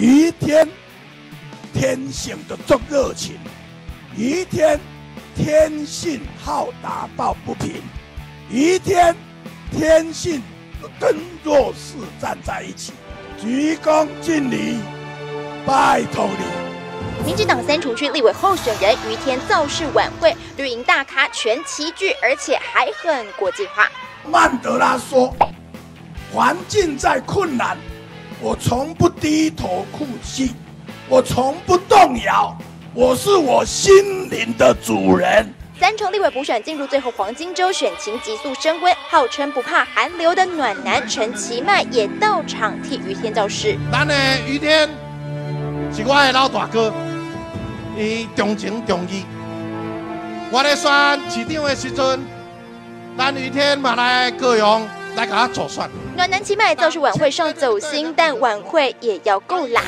于天天性的重热情，于天天性好打抱不平，于天天性跟弱势站在一起，鞠躬尽瘁，拜托你。 民进党三重区立委候选人于天造势晚会，绿营大咖全齐聚，而且还很国际化。 曼德拉说：“环境再困难，我从不低头哭泣，我从不动摇，我是我心灵的主人。” 三重立委补选进入最后黄金周，选情急速升温，号称不怕寒流的暖男陈其迈也到场替于天造势。 咱的于天是我的老大哥，伊重情重义。我咧选市长的时阵，咱于天嘛来高雄来给他助选。 暖男其迈造势晚会上走心，但晚会也要够辣。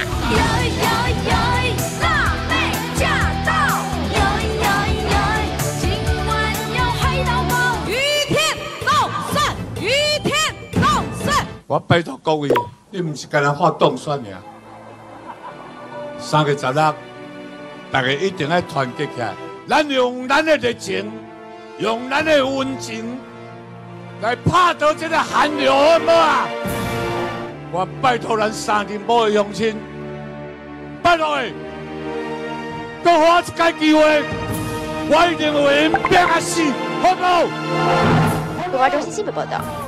我拜托各位，你唔是干那发动选尔。3月16日，大家一定要团结起来，咱用咱的热情，用咱的温情，来拍倒这个寒流，好唔好啊？我拜托咱三金宝的乡亲，拜托的，给我一个机会，我一定为因拼到死，好唔好？ 文化中心新闻报道。